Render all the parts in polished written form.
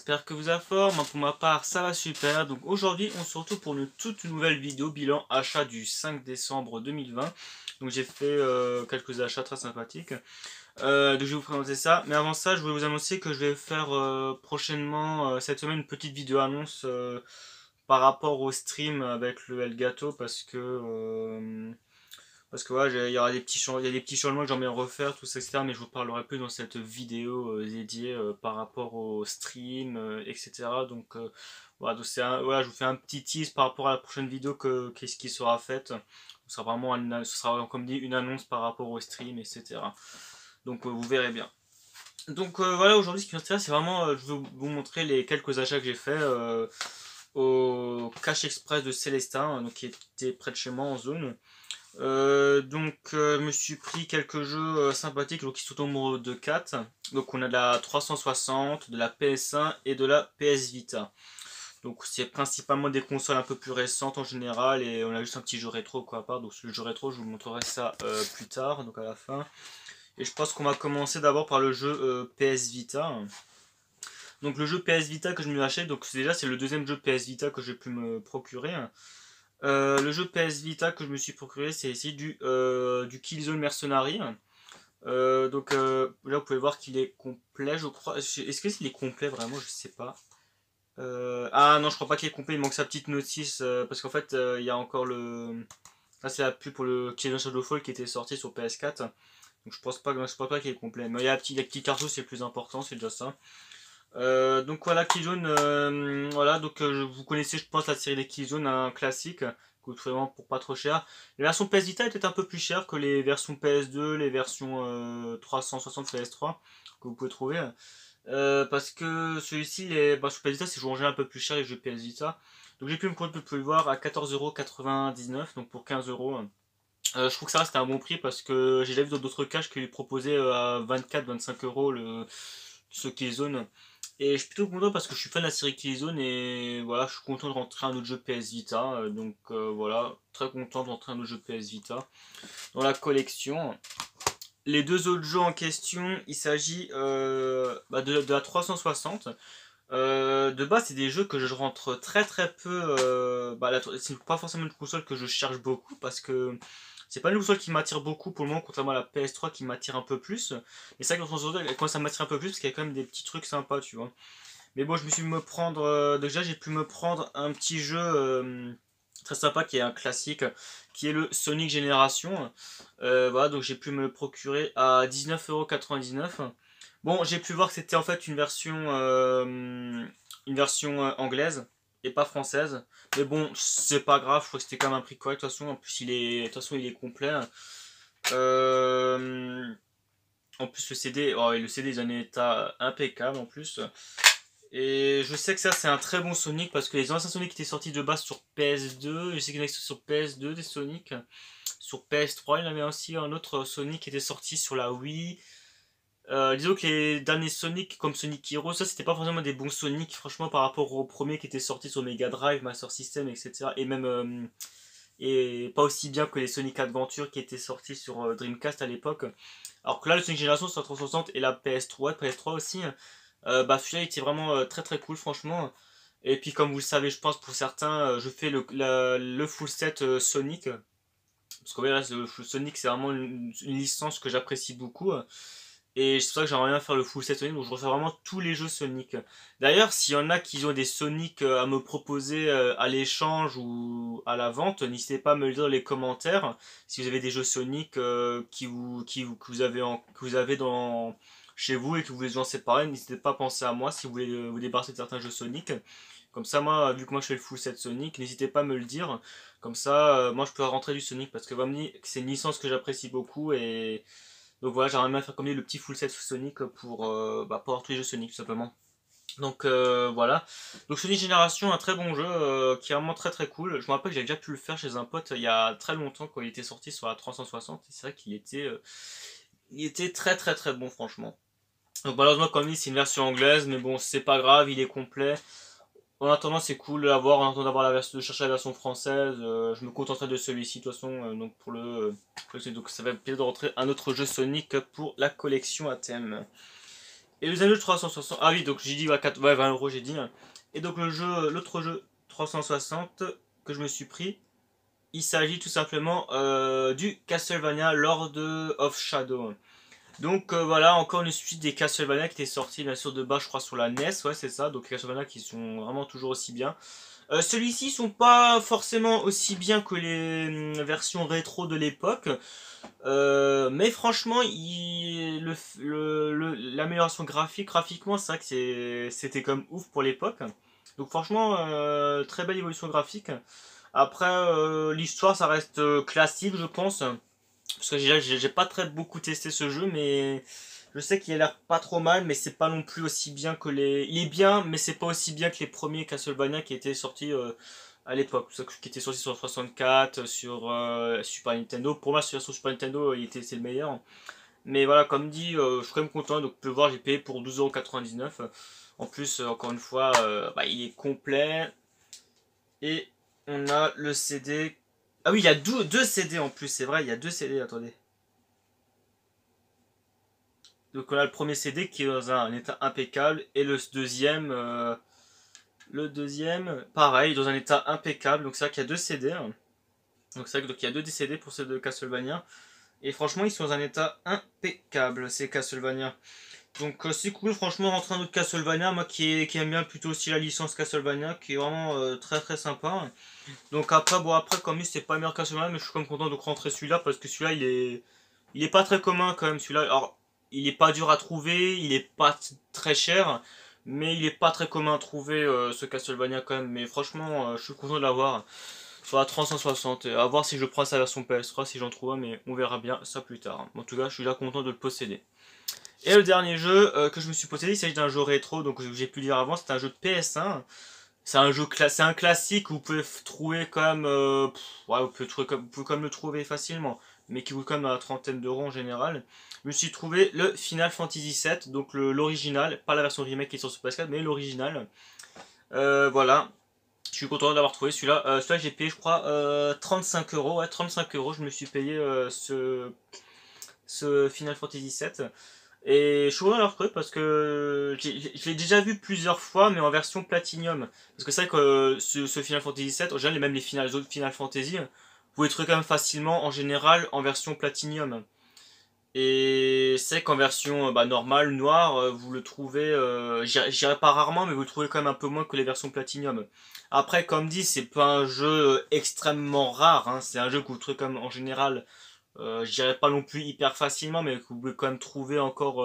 j'espère que vous avez forme. Pour ma part, ça va super. Donc aujourd'hui, on se retrouve pour une toute nouvelle vidéo bilan achat du 5 décembre 2020. Donc j'ai fait quelques achats très sympathiques. Donc je vais vous présenter ça. Mais avant ça, je voulais vous annoncer que je vais faire prochainement cette semaine une petite vidéo annonce par rapport au stream avec le Elgato parce que voilà, il y aura il y a des petits changements que j'aimerais refaire, tout ça, etc. Mais je vous parlerai plus dans cette vidéo dédiée par rapport au stream, etc. Donc voilà, voilà, je vous fais un petit tease par rapport à la prochaine vidéo qu'est-ce qui sera faite. Ce sera vraiment ce sera comme dit une annonce par rapport au stream, etc. Donc vous verrez bien. Donc voilà, aujourd'hui ce qui m'intéresse, c'est vraiment, je vais vous montrer les quelques achats que j'ai fait au Cash Express de Célestin, donc qui était près de chez moi en zone. Je me suis pris quelques jeux sympathiques donc, qui sont au nombre de 4. Donc on a de la 360, de la PS1 et de la PS Vita. Donc c'est principalement des consoles un peu plus récentes en général et on a juste un petit jeu rétro quoi à part. Donc le jeu rétro je vous montrerai ça plus tard, donc à la fin. Et je pense qu'on va commencer d'abord par le jeu PS Vita. Donc le jeu PS Vita que je me achète, donc déjà c'est le deuxième jeu PS Vita que j'ai pu me procurer. Le jeu PS Vita que je me suis procuré, c'est ici du Killzone Mercenary. Là, vous pouvez voir qu'il est complet, je crois. Est-ce que s'il est complet vraiment? Je sais pas. Ah non, je crois pas qu'il est complet. Il manque sa petite notice parce qu'en fait, il y a encore le. Là, c'est la pub pour le Killzone Shadowfall qui était sorti sur PS4. Donc je pense pas qu'il est complet. Mais il y a les petits cartouches, c'est le plus important, c'est déjà ça. Donc voilà, Killzone, voilà, vous connaissez, je pense, la série des Killzone, un classique, que vous trouvez vraiment pour pas trop cher. La version PS Vita est peut-être un peu plus chère que les versions PS2, les versions 360 PS3 que vous pouvez trouver. Parce que celui-ci, sur PS Vita, c'est joué en général un peu plus cher les jeux PS Vita. Donc j'ai pu me prendre, vous pouvez le voir, à 14,99€, donc pour 15€. Je trouve que ça reste un bon prix parce que j'ai déjà vu dans d'autres caches qui lui proposaient à 24-25€ ce Killzone. Et je suis plutôt content parce que je suis fan de la série Killzone et voilà, je suis content de rentrer un autre jeu PS Vita. Voilà, très content de rentrer un autre jeu PS Vita dans la collection. Les deux autres jeux en question, il s'agit de la 360. De base, c'est des jeux que je rentre très très peu. C'est pas forcément une console que je cherche beaucoup parce que c'est pas une console qui m'attire beaucoup pour le moment, contrairement à la PS3 qui m'attire un peu plus. Mais c'est vrai que la 360 elle commence à m'attirer un peu plus parce qu'il y a quand même des petits trucs sympas, tu vois. Mais bon, je me suis me prendre. Déjà, j'ai pu me prendre un petit jeu très sympa qui est un classique, qui est le Sonic Génération. Voilà, donc j'ai pu me le procurer à 19,99€. Bon, j'ai pu voir que c'était en fait une version anglaise et pas française. Mais bon, c'est pas grave, je crois que c'était quand même un prix correct. De toute façon, en plus, de toute façon, il est complet. Euh, En plus, le CD il est en état impeccable en plus. Et je sais que ça c'est un très bon Sonic parce que les anciens Sonic étaient sortis de base sur PS2. Je sais qu'il y en a qui sont sur PS2 des Sonic. Sur PS3, il y en avait aussi un autre Sonic qui était sorti sur la Wii. Disons que les derniers Sonic comme Sonic Hero, ça c'était pas forcément des bons Sonic, franchement par rapport aux premiers qui étaient sortis sur Mega Drive, Master System, etc. Et même et pas aussi bien que les Sonic Adventure qui étaient sortis sur Dreamcast à l'époque. Alors que là, le Sonic Génération sur la 360 et la PS3 aussi, celui-là était vraiment très très cool franchement. Et puis comme vous le savez, je pense pour certains, je fais le full set Sonic. Parce que ouais, là, le full Sonic c'est vraiment une licence que j'apprécie beaucoup. Et c'est pour ça que j'aimerais bien faire le full set Sonic, donc je reçois vraiment tous les jeux Sonic. D'ailleurs, s'il y en a qui ont des Sonic à me proposer à l'échange ou à la vente, n'hésitez pas à me le dire dans les commentaires. Si vous avez des jeux Sonic que vous avez chez vous et que vous voulez en séparer, n'hésitez pas à penser à moi si vous voulez vous débarrasser de certains jeux Sonic. Comme ça, moi, vu que moi je fais le full set Sonic, n'hésitez pas à me le dire. Comme ça, moi je peux rentrer du Sonic parce que vraiment, c'est une licence que j'apprécie beaucoup et donc voilà, j'aimerais bien faire comme lui le petit full set Sonic pour avoir tous les jeux Sonic tout simplement. Donc voilà. Donc Sonic Génération, un très bon jeu qui est vraiment très très cool. Je me rappelle que j'ai déjà pu le faire chez un pote il y a très longtemps quand il était sorti sur la 360. Et c'est vrai il était très très très bon franchement. Donc malheureusement comme dit c'est une version anglaise, mais bon c'est pas grave, il est complet. En attendant, c'est cool de l'avoir, en attendant d'avoir de chercher la version française. Je me contenterai de celui-ci, de toute façon. Donc ça va me plaisir de rentrer un autre jeu Sonic pour la collection à thème. Et le deuxième jeu 360. Ah oui, donc j'ai dit ouais, 20 € j'ai dit. Et donc l'autre jeu 360 que je me suis pris, il s'agit tout simplement du Castlevania Lord of Shadow. Donc voilà, encore une suite des Castlevania qui étaient sortis bien sûr de bas, je crois, sur la NES, ouais c'est ça, donc les Castlevania qui sont vraiment toujours aussi bien. Celui-ci sont pas forcément aussi bien que les versions rétro de l'époque, mais franchement, l'amélioration graphiquement, c'est vrai que c'était comme ouf pour l'époque. Donc franchement, très belle évolution graphique. Après, l'histoire, ça reste classique, je pense. Parce que j'ai pas très beaucoup testé ce jeu, mais je sais qu'il a l'air pas trop mal, mais c'est pas non plus aussi bien que les. Il est bien, mais c'est pas aussi bien que les premiers Castlevania qui étaient sortis à l'époque. Qui étaient sortis sur 64, sur Super Nintendo. Pour moi, sur Super Nintendo, c'est le meilleur. Mais voilà, comme dit, je suis quand même content. Donc, vous pouvez voir, j'ai payé pour 12,99 €. En plus, encore une fois, bah, il est complet. Et on a le CD. Ah oui, il y a deux CD en plus, c'est vrai, il y a deux CD, attendez. Donc on a le premier CD qui est dans un état impeccable et le deuxième, pareil, dans un état impeccable. Donc c'est vrai qu'il y a deux CD. Donc c'est vrai qu'il y a deux CD pour ces deux Castlevania. Et franchement, ils sont dans un état impeccable, ces Castlevania. Donc c'est cool, franchement, rentrer un autre Castlevania, moi qui aime bien plutôt aussi la licence Castlevania, qui est vraiment très très sympa. Donc après, bon après comme lui c'est pas le meilleur Castlevania, mais je suis quand même content de rentrer celui-là parce que celui-là il est pas très commun quand même celui-là. Alors il est pas dur à trouver, il est pas très cher, mais il est pas très commun à trouver ce Castlevania quand même. Mais franchement, je suis content de l'avoir sur la 360. À voir si je prends sa version PS3 si j'en trouve un, mais on verra bien ça plus tard. En tout cas, je suis là content de le posséder. Et le dernier jeu que je me suis possédé, il s'agit d'un jeu rétro, donc j'ai pu le dire avant, c'est un jeu de PS1. C'est un jeu c'est un classique où vous pouvez trouver quand même, ouais, vous pouvez quand même le trouver facilement, mais qui coûte quand même à la trentaine d'euros en général. Je me suis trouvé le Final Fantasy VII, donc l'original, pas la version remake qui est sur Super 4, mais l'original. Voilà, je suis content d'avoir trouvé celui-là. Celui-là j'ai payé je crois 35 euros, ouais 35 euros. Je me suis payé ce Final Fantasy VII. Et je suis content d'avoir trouvé parce que je l'ai déjà vu plusieurs fois, mais en version Platinum. Parce que c'est vrai que ce Final Fantasy VII, en général, même les autres Final Fantasy, vous pouvez le trouver quand même facilement, en général, en version Platinum. Et c'est qu'en version bah, normale, noire, vous le trouvez, j'irai pas rarement, mais vous le trouvez quand même un peu moins que les versions Platinum. Après, comme dit, c'est pas un jeu extrêmement rare, hein. C'est un jeu que vous trouvez comme en général je dirais pas non plus hyper facilement, mais que vous pouvez quand même trouver encore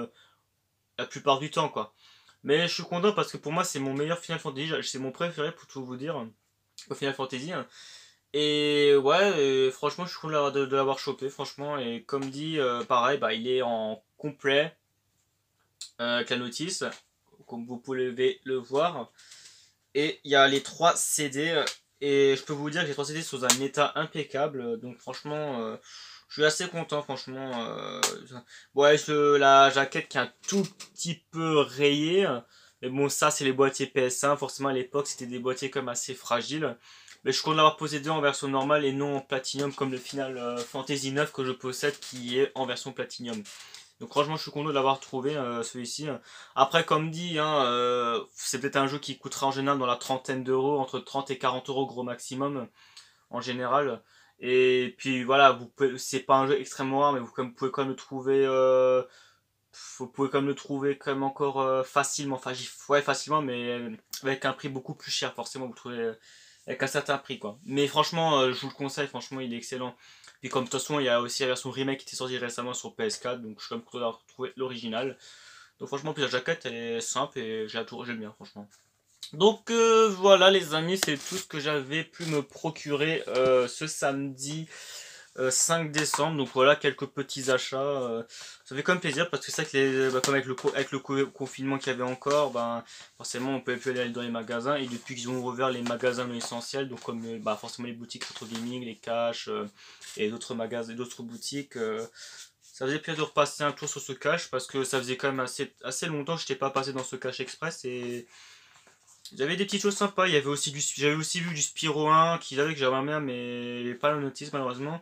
la plupart du temps, quoi. Mais je suis content parce que pour moi, c'est mon meilleur Final Fantasy. C'est mon préféré, pour tout vous dire, au Final Fantasy. Et ouais, franchement, je suis content de l'avoir chopé, franchement. Et comme dit, pareil, bah, il est en complet avec la notice, comme vous pouvez le voir. Et il y a les 3 CD. Et je peux vous dire que les 3 CD sont dans un état impeccable. Donc franchement, je suis assez content, franchement. Ouais, la jaquette qui est un tout petit peu rayée. Mais bon, ça, c'est les boîtiers PS1. Forcément, à l'époque, c'était des boîtiers comme assez fragiles. Mais je compte l'avoir possédé en version normale et non en Platinum comme le Final Fantasy 9 que je possède qui est en version Platinum. Donc franchement, je suis content de l'avoir trouvé celui-ci. Après, comme dit, hein, c'est peut-être un jeu qui coûtera en général dans la trentaine d'euros, entre 30 et 40 euros gros maximum en général. Et puis voilà, c'est pas un jeu extrêmement rare, mais vous pouvez quand même le trouver. Vous pouvez quand même le trouver quand même encore facilement. Enfin, ouais, facilement, mais avec un prix beaucoup plus cher. Forcément, vous le trouvez avec un certain prix, quoi. Mais franchement, je vous le conseille. Franchement, il est excellent. Puis comme de toute façon, il y a aussi la version remake qui était sortie récemment sur PS4, donc je suis quand même content d'avoir trouvé l'original. Donc franchement, puis la jaquette elle est simple et j'aime bien, franchement. Donc voilà les amis, c'est tout ce que j'avais pu me procurer ce samedi 5 décembre. Donc voilà quelques petits achats. Ça fait quand même plaisir parce que c'est vrai que comme avec le confinement qu'il y avait encore, ben, forcément on pouvait plus aller dans les magasins. Et depuis qu'ils ont ouvert les magasins non essentiels, donc comme bah, forcément les boutiques Retro Gaming, les caches et d'autres magasins, d'autres boutiques. Ça faisait plaisir de repasser un tour sur ce cache parce que ça faisait quand même assez longtemps que je n'étais pas passé dans ce cache express et j'avais des petites choses sympas. J'avais aussi vu du Spyro 1 qu'ils avaient que j'aimerais bien mais pas la notice malheureusement.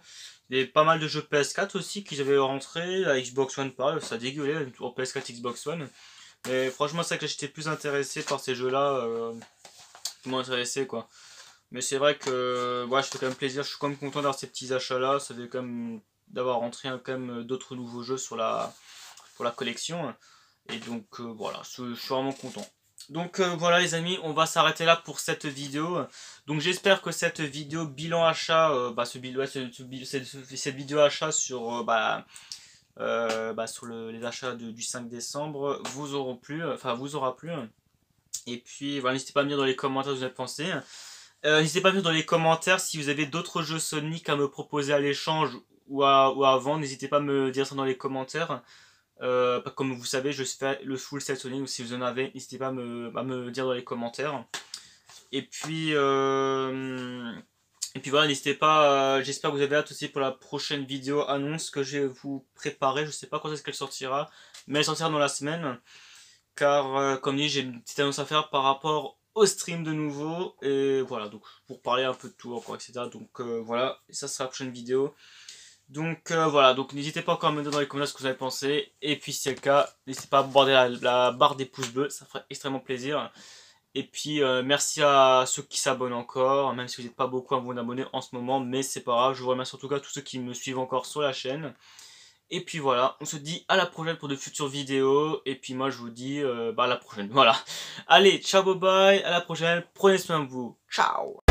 Il y avait pas mal de jeux PS4 aussi qui avaient rentré, la Xbox One pareil, ça dégueulait pour PS4 Xbox One. Mais franchement c'est vrai que j'étais plus intéressé par ces jeux-là, qui m'ont intéressé quoi. Mais c'est vrai que ouais, je fais quand même plaisir, je suis quand même content d'avoir ces petits achats-là, ça fait quand même d'avoir rentré quand même d'autres nouveaux jeux pour la collection. Et donc voilà, je suis vraiment content. Donc voilà les amis, on va s'arrêter là pour cette vidéo. Donc j'espère que cette vidéo bilan achat, cette vidéo achat sur, sur les achats du 5 décembre vous auront plu, enfin vous aura plu. Et puis voilà, n'hésitez pas à me dire dans les commentaires ce que vous avez pensé. N'hésitez pas à me dire dans les commentaires si vous avez d'autres jeux Sonic à me proposer à l'échange ou à vendre. N'hésitez pas à me dire ça dans les commentaires. Comme vous savez, je fais le full set Sonic, donc si vous en avez, n'hésitez pas à me dire dans les commentaires. Et puis, voilà, n'hésitez pas, j'espère que vous avez hâte aussi pour la prochaine vidéo annonce que je vais vous préparer. Je sais pas quand est-ce qu'elle sortira, mais elle sortira dans la semaine. Car, comme dit, j'ai une petite annonce à faire par rapport au stream de nouveau. Et voilà, donc pour parler un peu de tout encore, etc. Donc voilà, et ça sera la prochaine vidéo. Donc voilà, donc n'hésitez pas encore à me dire dans les commentaires ce que vous avez pensé. Et puis si c'est le cas, n'hésitez pas à bombarder la barre des pouces bleus, ça ferait extrêmement plaisir. Et puis merci à ceux qui s'abonnent encore, même si vous n'êtes pas beaucoup à vous abonner en ce moment, mais c'est pas grave, je vous remercie en tout cas tous ceux qui me suivent encore sur la chaîne. Et puis voilà, on se dit à la prochaine pour de futures vidéos, et puis moi je vous dis à la prochaine, voilà. Allez, ciao, bye bye, à la prochaine, prenez soin de vous, ciao.